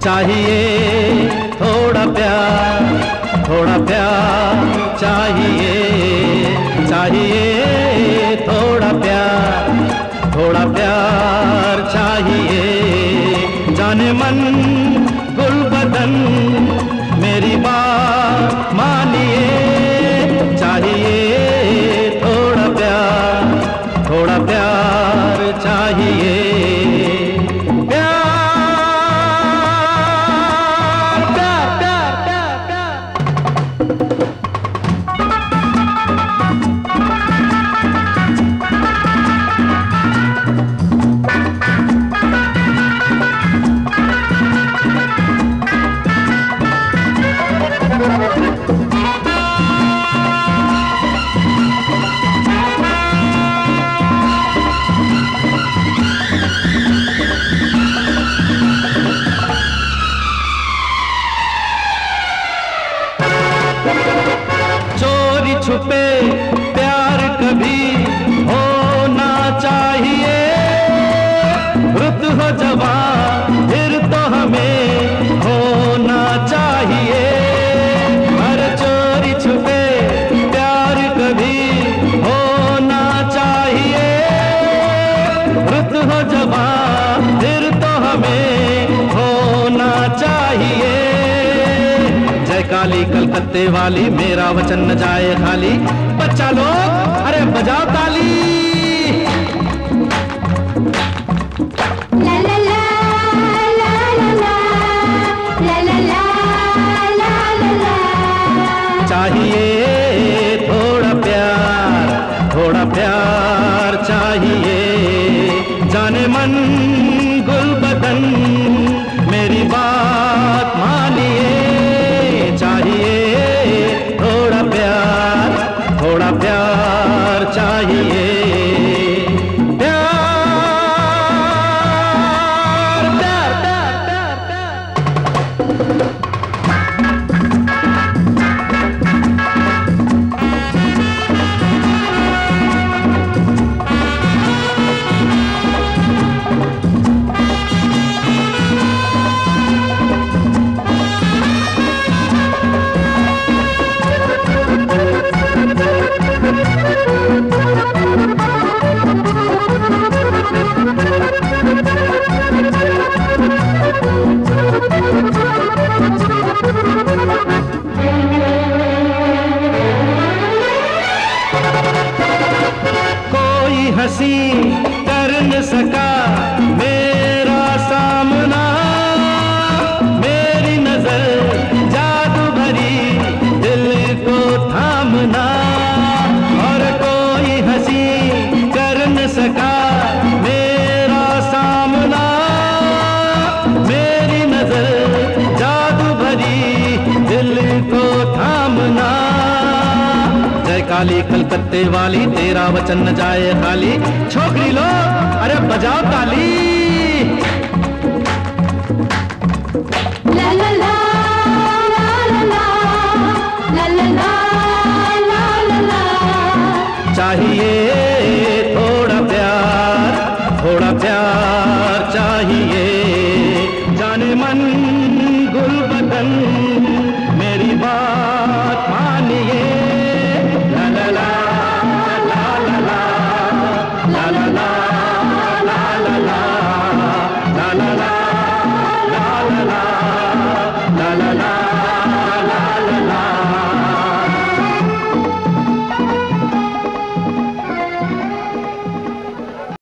चाहिए थोड़ा प्यार, थोड़ा प्यार चाहिए, चाहिए थोड़ा प्यार, थोड़ा प्यार चाहिए। जाने मन गुल बदन मेरी बात मानिए, चाहिए थोड़ा प्यार, थोड़ा प्यार चाहिए। छुपे प्यार कभी होना चाहिए, रुत हो जवां फिर तो हमें होना चाहिए। हर चोरी छुपे प्यार कभी होना चाहिए, रुत हो जवां फिर तो हमें होना चाहिए। जय काली कलकत्ते वाली मेरा वचन न जाए खाली, बच्चा लोग अरे बजाओ ताली। ला ला ला ला ला ला ला ला ला ला। चाहिए थोड़ा प्यार, थोड़ा प्यार चाहिए। जाने मन गुल बदन मेरी बात मानिए, चाहिए थोड़ा प्यार, थोड़ा प्यार चाहिए। कोई हंसी कर न सका मेरा सामना, मेरी नजर जादू भरी दिल को थामना। और कोई हंसी कर न सका मेरा सामना, मेरी नजर जादू भरी दिल को थामना। जय काली कलकत्ते वाली तेरा वचन न जाए खाली, छोकरी लो अरे बजाओ ताली। ला ला ला ला ला ला ला ला ला ला ला। चाहिए